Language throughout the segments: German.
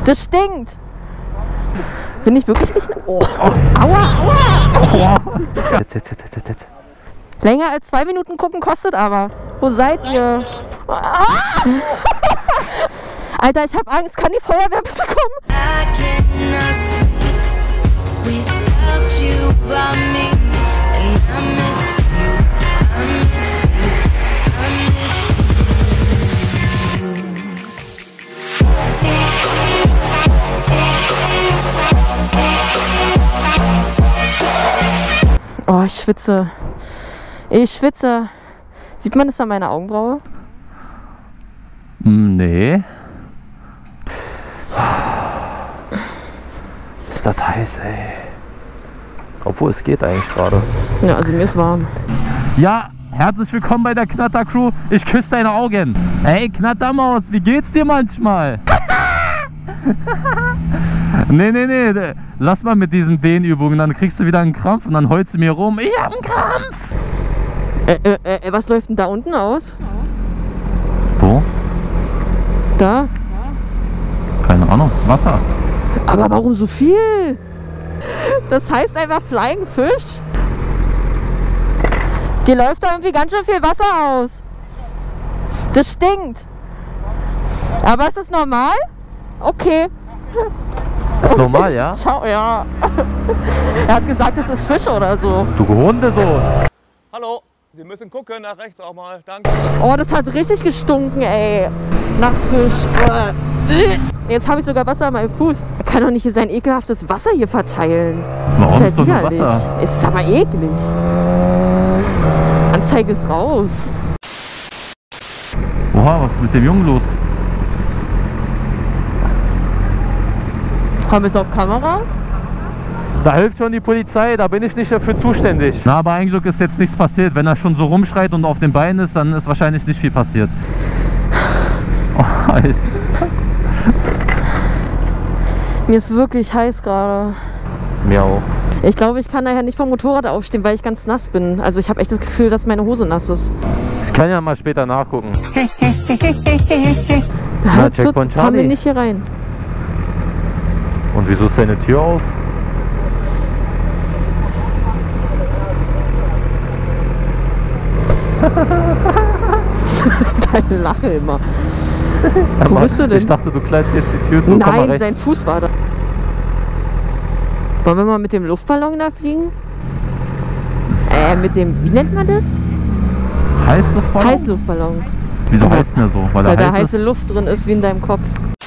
Das stinkt. Bin ich wirklich nicht... Oh. Aua! Länger als 2 Minuten gucken kostet aber. Wo seid ihr? Alter, ich hab Angst. Kann die Feuerwehr bitte kommen? Oh, ich schwitze. Ich schwitze. Sieht man das an meiner Augenbraue? Nee. Ist das heiß, ey. Obwohl, es geht eigentlich gerade. Ja, also mir ist warm. Ja, herzlich willkommen bei der Knatter-Crew. Ich küsse deine Augen. Hey, Knattermaus, wie geht's dir manchmal? Nee. Lass mal mit diesen Dehnübungen, dann kriegst du wieder einen Krampf und dann heulst du mir rum. Ich hab einen Krampf. Was läuft denn da unten aus? Wo? Da? Keine Ahnung. Wasser. Aber warum so viel? Das heißt einfach Flying Fish? Dir läuft da irgendwie ganz schön viel Wasser aus. Das stinkt. Aber ist das normal? Okay. Ist normal, ja? Ciao, ja. Er hat gesagt, es ist Fisch oder so. Du Hundesohn. Hallo, Sie müssen gucken, nach rechts auch mal, danke. Oh, das hat richtig gestunken, ey. Nach Fisch. Jetzt habe ich sogar Wasser an meinem Fuß. Er kann doch nicht hier sein ekelhaftes Wasser hier verteilen. Warum ist ist doch nur widerlich. Wasser? Ist aber eklig. Anzeige ist raus. Oha, was ist mit dem Jungen los? Haben wir es auf Kamera? Da hilft schon die Polizei, da bin ich nicht dafür zuständig. Na, aber ein Glück ist jetzt nichts passiert. Wenn er schon so rumschreit und auf den Beinen ist, dann ist wahrscheinlich nicht viel passiert. Oh, heiß. Mir ist wirklich heiß gerade. Mir auch. Ich glaube, ich kann nachher nicht vom Motorrad aufstehen, weil ich ganz nass bin. Also ich habe echt das Gefühl, dass meine Hose nass ist. Ich kann ja mal später nachgucken. Na, Checkpoint fahren wir Charlie. nicht hier rein. Und wieso ist deine Tür auf? Deine Lache immer. Ja, Wo bist du denn? Ich dachte, du kleidest jetzt die Tür zu. Komm mal Nein, rechts. sein Fuß war da. Wollen wir mal mit dem Luftballon da fliegen? Mit dem, wie nennt man das? Heißluftballon? Heißluftballon. Wieso heißt denn der so? Weil da heiß heiße ist? Luft drin ist, wie in deinem Kopf.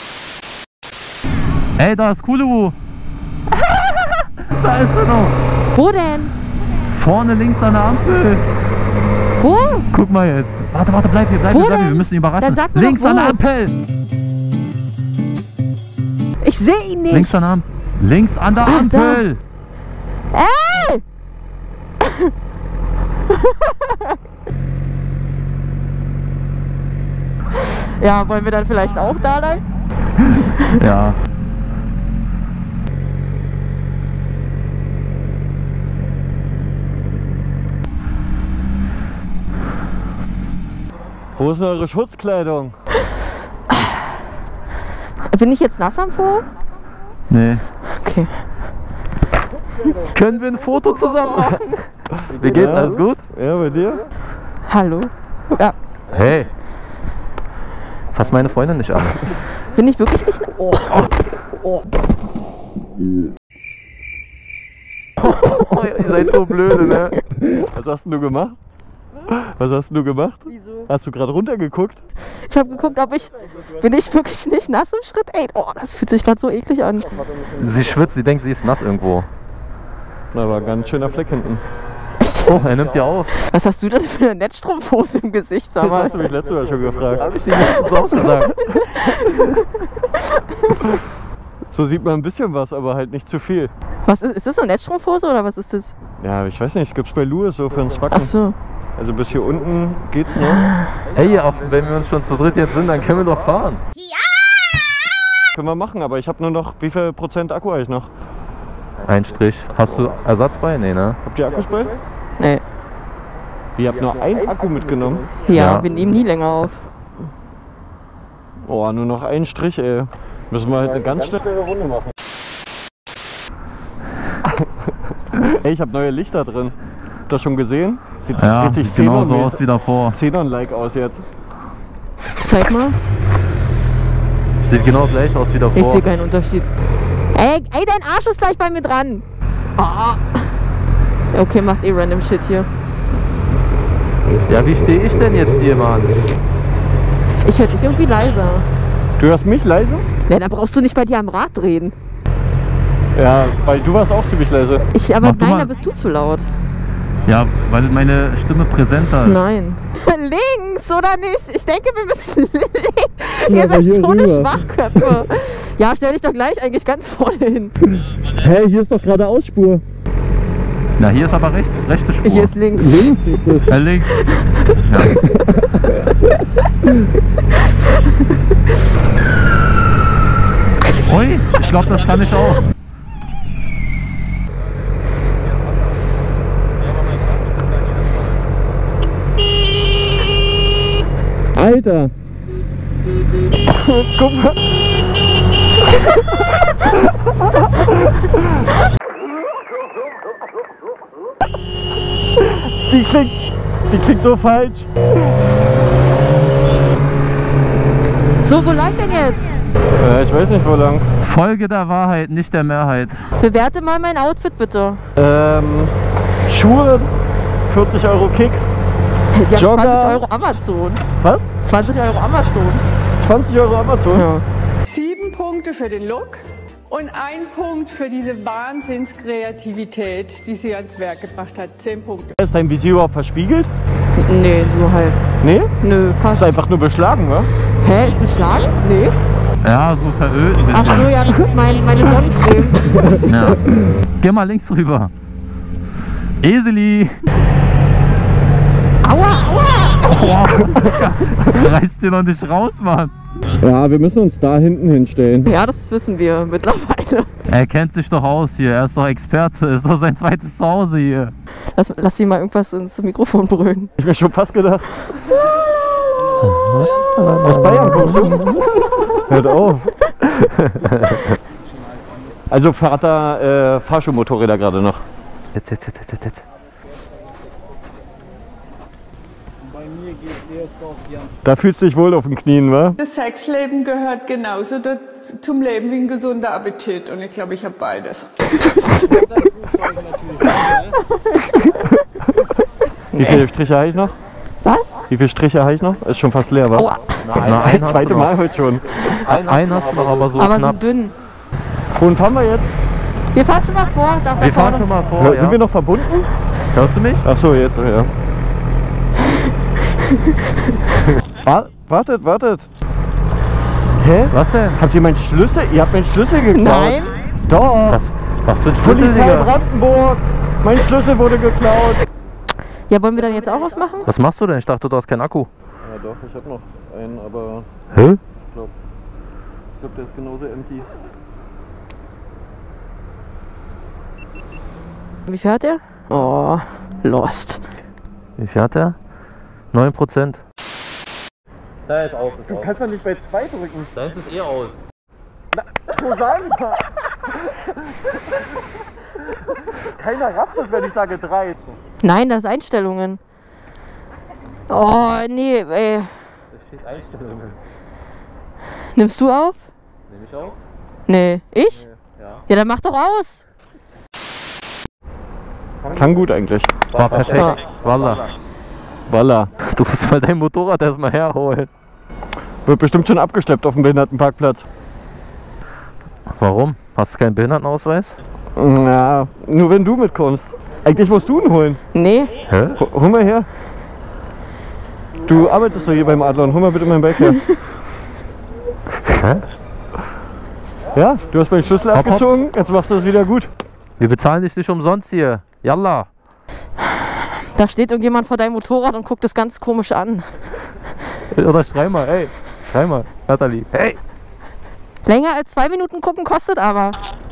Ey, da ist Kuluwu. Da ist er noch. Wo denn? Vorne links an der Ampel. Wo? Guck mal jetzt. Warte, bleib hier, bleib Wo hier. denn? Wir müssen ihn überraschen. Dann sag mir Links doch, an der wo. Ampel. Ich sehe ihn nicht. Links an der Ampel. Links an der Ach, Ampel. Ey! Ja, wollen wir dann vielleicht auch da lang? Ja. Wo ist eure Schutzkleidung? Bin ich jetzt nass am Po? Nee. Okay. Können wir ein Foto zusammen machen? Wie geht's? Ja. Alles gut? Ja, bei dir? Hallo? Ja. Hey. Fass meine Freundin nicht an. Bin ich wirklich nicht... Oh. Ihr seid so blöde, ne? Was hast denn du gemacht? Was hast denn du gemacht? Wieso? Hast du gerade runtergeguckt? Ich habe geguckt, ob ich... Bin ich wirklich nicht nass im Schritt? Ey, oh, das fühlt sich gerade so eklig an. Sie schwitzt, sie denkt, sie ist nass irgendwo. Na, war ein ganz schöner Fleck hinten. Oh, er nimmt dir auf. Was hast du denn für eine Netzstrumpfhose im Gesicht, sag Das mal? hast du mich letztes Mal schon gefragt. Hab ich dir letztens auch gesagt. So sieht man ein bisschen was, aber halt nicht zu viel. Was ist das eine Netzstrumpfhose oder was ist das? Ja, ich weiß nicht, gibt's bei Louis so für einen Zwacken. Ach so. Also bis hier unten geht's noch. Ey, wenn wir uns schon zu dritt jetzt sind, dann können wir doch fahren. Können wir machen, aber ich habe nur noch, wie viel Prozent Akku habe ich noch? Ein Strich. Hast du Ersatz bei? Nee, ne? Habt ihr Akkus bei? Nee. Ihr habt nur einen Akku mitgenommen? Ja, Ja. wir nehmen nie länger auf. Oh, nur noch einen Strich, ey. Müssen wir halt eine ganz schnelle Runde machen. Ey, ich habe neue Lichter drin. Habt ihr das schon gesehen? Sieht Ja, richtig sieht genauso aus wie davor. Xenon-like aus jetzt. Zeig mal. Sieht genau gleich aus wie davor. Ich sehe keinen Unterschied. Ey, dein Arsch ist gleich bei mir dran. Ah. Okay, macht eh random Shit hier. Ja, wie stehe ich denn jetzt hier, Mann? Ich höre dich irgendwie leiser. Du hörst mich leise? Ja, da brauchst du nicht bei dir am Rad reden. Ja, weil du warst auch ziemlich leise. Aber Mach du nein, mal. da bist du zu laut. Ja, weil meine Stimme präsenter ist. Nein. Links, oder nicht? Ich denke, wir müssen links. Ihr aber seid hier so eine rüber. Schwachköpfe. Ja, stell dich doch gleich eigentlich ganz vorne hin. Hey, hier ist doch gerade Ausspur. Na, hier ist aber rechte Spur. Hier ist links. Links ist es. Links. Ja. Ui, ich glaube, das kann ich auch. Alter! Guck mal! Die klingt so falsch. So, wo lang denn jetzt? Ich weiß nicht, wo lang. Folge der Wahrheit, nicht der Mehrheit. Bewerte mal mein Outfit bitte. Schuhe, 40 € Kick. Die haben Jogger. 20 € Amazon. Was? 20 € Amazon. 20 € Amazon? Ja. 7 Punkte für den Look und 1 Punkt für diese Wahnsinnskreativität, die sie ans Werk gebracht hat. 10 Punkte. Ist dein Visier überhaupt verspiegelt? Nee, so halt. Nee? Nö, fast. Ist einfach nur beschlagen, wa? Hä, ist beschlagen? Nee. Ja, so verölt ein bisschen. Ach so, ja, das ist meine Sonnencreme. Ja. Geh mal links rüber. Eseli! Aua, aua! Wow. Reißt dir noch nicht raus, Mann. Ja, wir müssen uns da hinten hinstellen. Ja, das wissen wir mittlerweile. Er kennt sich doch aus hier. Er ist doch Experte. Ist doch sein zweites Zuhause hier. Lass sie mal irgendwas ins Mikrofon brüllen. Ich mir schon fast gedacht. Aus Bayern kommst du? Hört auf. Also Vater Fahrschulmotorräder gerade noch. Jetzt. Da fühlst du dich wohl auf den Knien, wa? Das Sexleben gehört genauso zum Leben wie ein gesunder Appetit und ich glaube, ich habe beides. Wie viele Striche habe ich noch? Was? Wie viele Striche habe ich noch? Ist schon fast leer, wa? Aua. Na, Ein zweites Mal heute schon. Einen hast du noch, aber so Aber so knapp. dünn. Wohin fahren wir jetzt? Wir fahren schon mal vor. Wir fahren schon mal vor, ja. Sind wir noch verbunden? Hörst du mich? Ach so, jetzt, ja. Wartet. Hä? Was denn? Habt ihr meinen Schlüssel? Ihr habt meinen Schlüssel geklaut? Nein. Doch. Was für ein Schlüssel, Polizei Digga? Brandenburg. Mein Schlüssel wurde geklaut. Ja, wollen wir dann jetzt auch was machen? Was machst du denn? Ich dachte, du hast keinen Akku. Ja doch, ich hab noch einen, aber Hä? ich glaube, der ist genauso empty. Wie fährt er? Oh, lost. Wie fährt der? 9%. Da ist aus, Du kannst doch nicht bei 2 drücken. Deins ist eh aus. So sagen wir. Keiner rafft das, wenn ich sage 3. Nein, das ist Einstellungen. Oh, nee, ey. Da steht Einstellungen. Nimmst du auf? Nehme ich auf? Nee. Ich? Ja. Ja, dann mach doch aus. Klang gut eigentlich. War perfekt. Ja. Wallah. Voila. Du musst mal dein Motorrad erstmal herholen. Wird bestimmt schon abgeschleppt auf dem Behindertenparkplatz. Warum? Hast du keinen Behindertenausweis? Ja, nur wenn du mitkommst. Eigentlich musst du ihn holen. Nee. Hä? Hol mal her. Du arbeitest doch hier beim Adlon. Hol mal bitte meinen Bike her. Hä? Ja, du hast meinen Schlüssel Hopp, hopp. abgezogen. Jetzt machst du es wieder gut. Wir bezahlen dich nicht umsonst hier. Yalla. Da steht irgendjemand vor deinem Motorrad und guckt das ganz komisch an. Oder schrei mal, ey. Schrei mal, Nathalie. Hey. Länger als 2 Minuten gucken kostet aber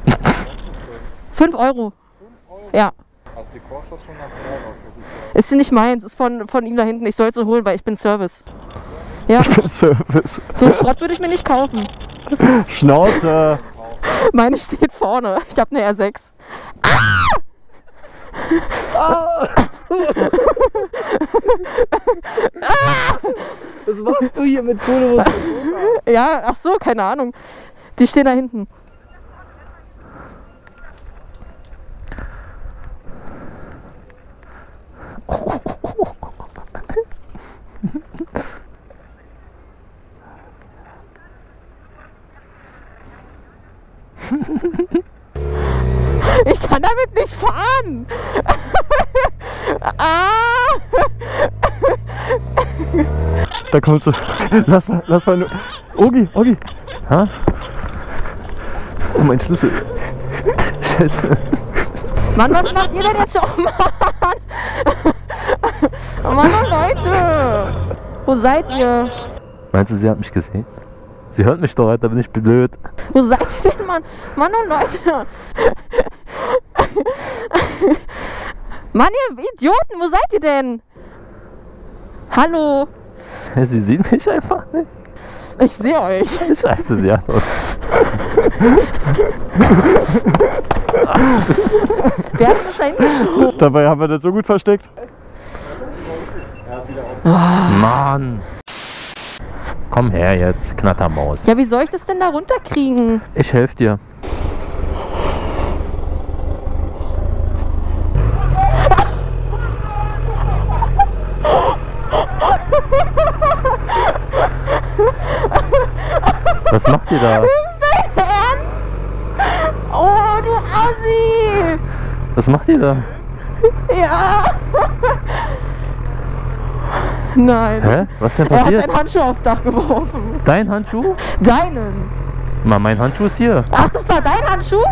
5 €. Ja. Also die kostet schon ganz geil aus, muss ich sagen. Ist sie nicht meins, ist von ihm da hinten. Ich soll sie holen, weil ich bin Service. Ja, Service. so einen Schrott würde ich mir nicht kaufen. Schnauze. Meine steht vorne. Ich habe eine R6. Was machst du hier mit Kohle? Ja, ach so, keine Ahnung. Die stehen da hinten. Ich kann damit nicht fahren. Da kommst du. Lass mal nur. Ogi. Ha? Oh, mein Schlüssel. Scheiße. Mann, was macht ihr denn jetzt schon? Mann, oh Leute. Wo seid ihr? Meinst du, sie hat mich gesehen? Sie hört mich doch, Alter, bin ich blöd. Wo seid ihr denn, Mann? Mann, oh Leute. Mann, ihr Idioten, wo seid ihr denn? Hallo? Sie sieht mich einfach nicht. Ich sehe euch. Scheiße, sie hat uns. Wer hat das da hingeschoben? Dabei haben wir das so gut versteckt. Mann. Komm her jetzt, Knattermaus. Ja, wie soll ich das denn da runterkriegen? Ich helfe dir. Was macht ihr da? Ist dein Ernst? Oh, du Assi! Was macht ihr da? Ja! Nein. Hä? Was ist denn Er hat passiert? einen Handschuh aufs Dach geworfen. Dein Handschuh? Deinen. Mann, mein Handschuh ist hier. Ach, das war dein Handschuh?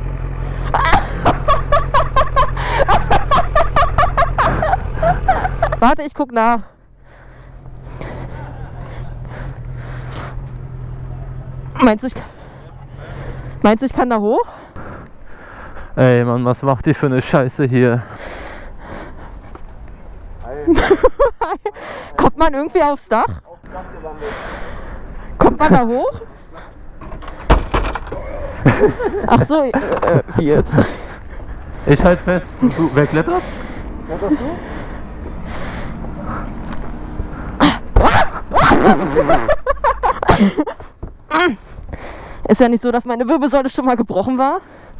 Warte, ich guck nach. Meinst du, ich kann da hoch? Ey, Mann, was macht ihr für eine Scheiße hier? Kommt man irgendwie aufs Dach? Kommt man da hoch? Ach so, wie jetzt? Ich halt fest. Du, wer klettert? Kletterst du? Ist ja nicht so, dass meine Wirbelsäule schon mal gebrochen war.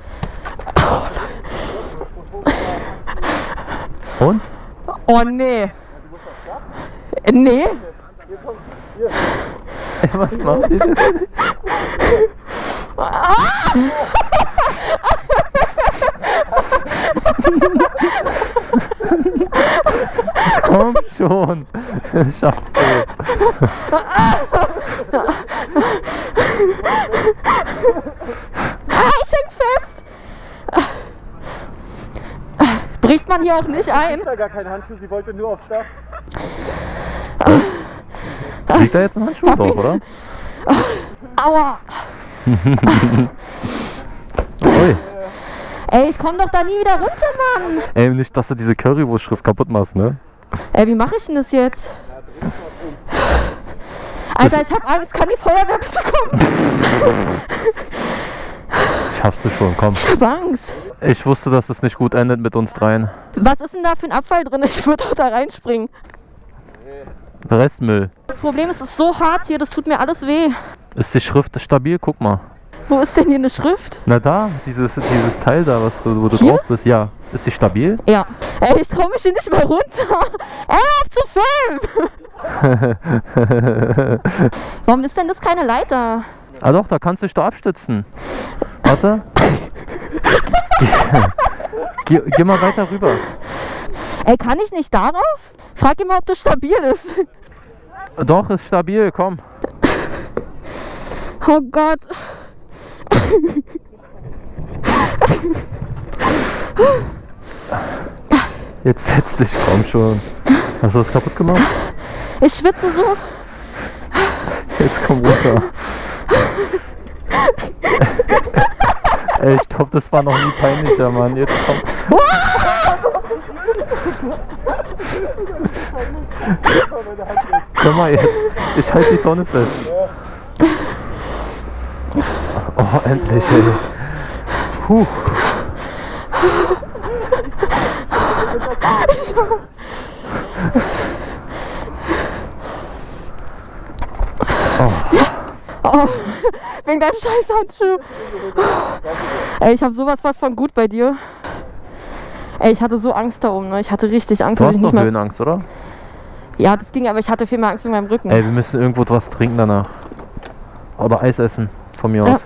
Und? Oh nee. Nee? Was macht ihr denn? Komm schon. Schaffst du. Ich häng fest. Bricht man hier auch nicht ein? Da gar kein Handschuh, sie wollte nur aufs Dach. Liegt da jetzt ein Handschuh drauf, oder? Aua. Ui. Ey, ich komm doch da nie wieder runter, Mann. Ey, nicht, dass du diese Currywurst-Schrift kaputt machst, ne? Ey, wie mache ich denn das jetzt? Alter, ich hab Angst. Kann die Feuerwehr bitte kommen? Schaffst du schon, komm. Ich hab Angst. Ich wusste, dass es nicht gut endet mit uns dreien. Was ist denn da für ein Abfall drin? Ich würde doch da reinspringen. Restmüll. Das Problem ist, es ist so hart hier, das tut mir alles weh. Ist die Schrift stabil? Guck mal. Wo ist denn hier eine Schrift? Na da, dieses Teil da, wo du Hier? drauf bist. Ja. Ist die stabil? Ja. Ey, ich trau mich hier nicht mehr runter. Ey, auf zu filmen! Warum ist denn das keine Leiter? Ah doch, da kannst du dich doch abstützen. Warte. Geh mal weiter rüber. Ey, kann ich nicht darauf? Frag ihn mal, ob das stabil ist. Doch, ist stabil, komm. Oh Gott. Jetzt setz dich, komm schon. Hast du das kaputt gemacht? Ich schwitze so. Jetzt komm runter. Ey, ich glaube, das war noch nie peinlicher, Mann. Jetzt komm. Komm mal jetzt. Ich halte die Tonne fest. Oh, endlich, ey. Puh. Oh, wegen deinem scheiß Handschuh. Ey, ich habe sowas von gut bei dir. Ey, ich hatte so Angst da oben, ne? Ich hatte richtig Angst, Du dass hast ich doch nicht mehr... Höhenangst, oder? Ja, das ging, aber ich hatte viel mehr Angst in meinem Rücken. Ey, wir müssen irgendwo was trinken danach. Oder Eis essen, von mir Ja. aus.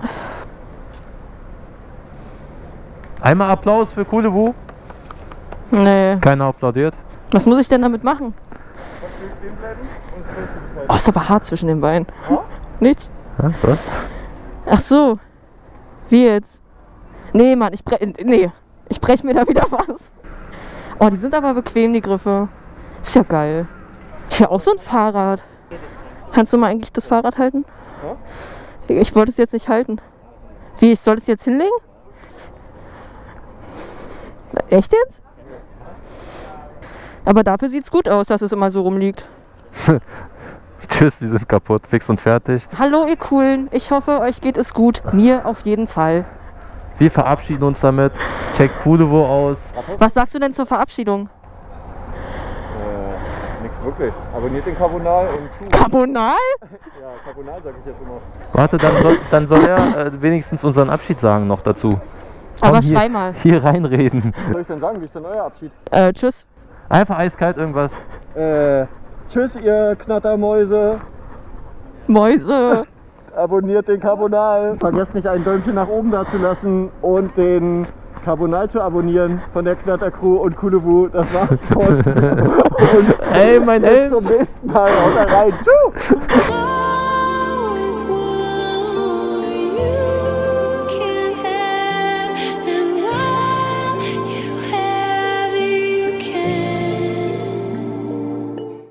Einmal Applaus für Kulewu. Nee. Keiner applaudiert. Was muss ich denn damit machen? Oh, ist aber hart zwischen den Beinen. Nicht? Hä, was? Ach so. Wie jetzt? Nee, Mann, ich brech mir da wieder was. Oh, die sind aber bequem, die Griffe. Ist ja geil. Ich will auch so ein Fahrrad. Kannst du mal eigentlich das Fahrrad halten? Ich wollte es jetzt nicht halten. Wie, ich soll es jetzt hinlegen? Echt jetzt? Aber dafür sieht es gut aus, dass es immer so rumliegt. Tschüss, wir sind kaputt, fix und fertig. Hallo ihr Coolen, ich hoffe euch geht es gut. Mir auf jeden Fall. Wir verabschieden uns damit. Checkt Kulewu aus. Was sagst du denn zur Verabschiedung? Nix wirklich. Abonniert den Carbonal und Schuh. Carbonal? Ja, Carbonal sag ich jetzt immer. Warte, dann soll er wenigstens unseren Abschied sagen noch dazu. Komm, Aber hier, schrei mal. Hier reinreden. Was soll ich denn sagen? Wie ist denn euer Abschied? Tschüss. Einfach eiskalt irgendwas. Tschüss, ihr Knattermäuse. Mäuse. Abonniert den Carbonal. Vergesst nicht, ein Däumchen nach oben da zu lassen und den Carbonal zu abonnieren von der Knattercrew und Kulewu. Das war's. Und Ey, mein bis Helm. zum nächsten Mal. Haut rein. Tschüss.